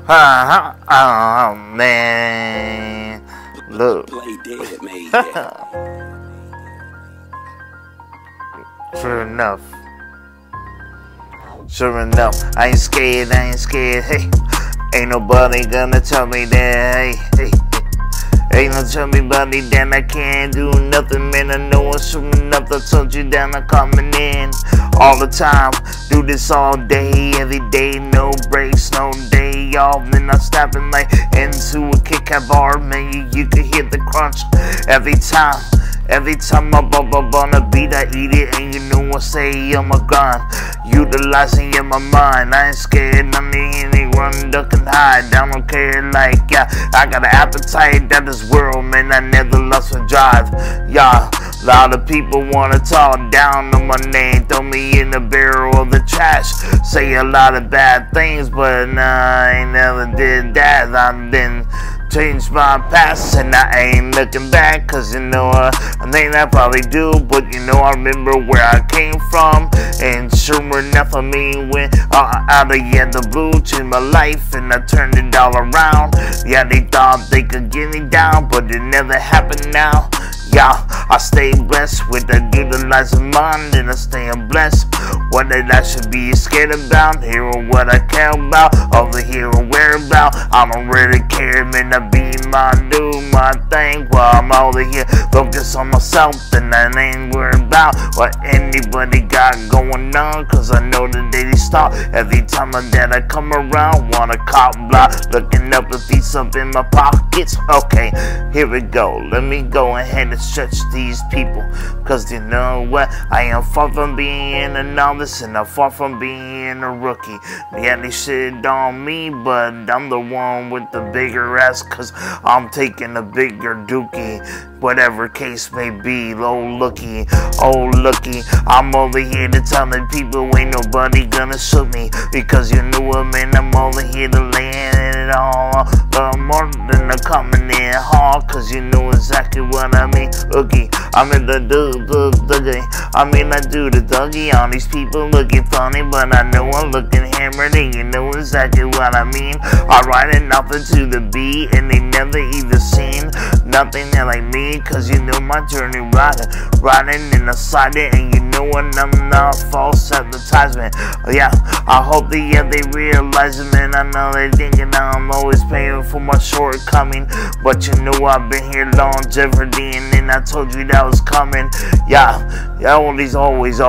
Oh man, look. Play dead made that. Sure enough, I ain't scared, hey. Ain't nobody gonna tell me that, hey. Ain't no tell me buddy that I can't do nothing, man. I know I'm sure enough. I told you that I'm coming in all the time. Do this all day, every day, no breaks, no day off. Then I'm snapping like into a Kit Kat bar, man. You can hear the crunch every time. Every time I bump up on a beat, I eat it, and you know I say I'm a grind. Utilizing in my mind, I ain't scared, I'm the run, duck and hide. I don't care, like, yeah, I got an appetite that this world, man, I never lost my drive. Yeah, a lot of people wanna talk down on my name, throw me in the barrel of the trash, say a lot of bad things, but nah, I ain't never did that. I've been changed my past and I ain't looking back, cause you know I think I probably do, but you know I remember where I came from, and sure enough I mean when out of the blue changed my life and I turned it all around. Yeah, they thought they could get me down, but it never happened now. Yeah, I stay blessed with a utilizing mind, and I stay blessed. What that I should be scared about, here or what I care about, over here or where about. I don't really care, man, I be do my thing while I'm over here. Focus on myself, and I ain't worried about what anybody got going on, cause I know the daily start. Every time that I come around, wanna cop block, looking up with these up in my pockets. Okay, here we go, let me go ahead and stretch these people, cause you know what, I am far from being a novice and I'm far from being a rookie. Yeah, they shit on me, but I'm the one with the bigger ass, cause I'm taking a bigger dookie. Whatever case may be, oh looky, I'm over here to tell the people ain't nobody gonna shoot me, because you know what, man, I'm over here to land it all, more than a coming in hard, cause you know exactly what I mean. Oogie, I'm in the doogie, I mean I do the doggy on these people looking funny, but I know I'm looking hammered, and you know exactly what I mean. I ride it off into the beat, and they never even seen nothing like me, cause you know my journey riding in the side, and you know what, I'm not false advertisement. Yeah, I hope they realize it, man. I know they thinking I'm always paying for my shortcoming, but you know I've been here longevity, and then I told you that was coming. Yeah, always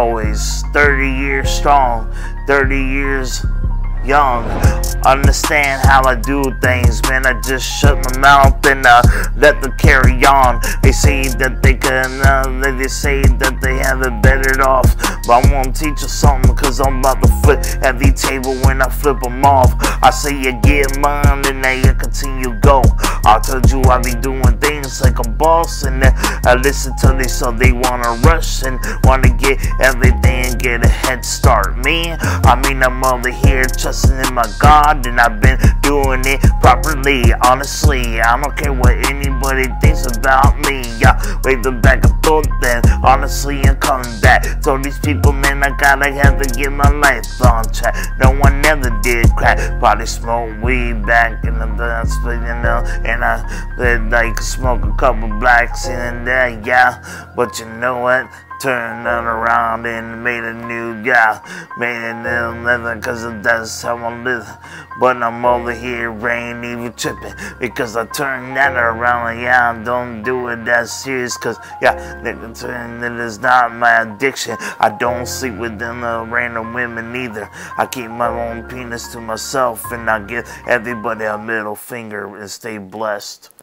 30 years strong, 30 years young. Understand how I do things, man. I just shut my mouth and let them carry on. They say that they can, they say that they have it better off, but I won't teach you something, cause I'm about to flip every table when I flip them off. I say you get mine, and now you continue go. I told you I be doing things like a boss, and I listen to this, so they wanna rush and wanna get everything and get a head start. Me, I mean I'm over here trusting in my God, and I've been doing it properly. Honestly, I don't care what anybody thinks about me. Yeah, wave the back and forth, then honestly I'm coming back. Told these people, man, I gotta have to get my life on track. No one ever did crack, probably smoke weed back in the dance, but you know, and I did like smoke a couple blacks in and there, yeah. But you know what? Turned that around and made a new guy, made a new living, cause that's how I live. But I'm over here, ain't even tripping, because I turned that around. Yeah, I don't do it that serious, cause yeah, it is not my addiction. I don't sleep with them random women either. I keep my own penis to myself, and I give everybody a middle finger and stay blessed.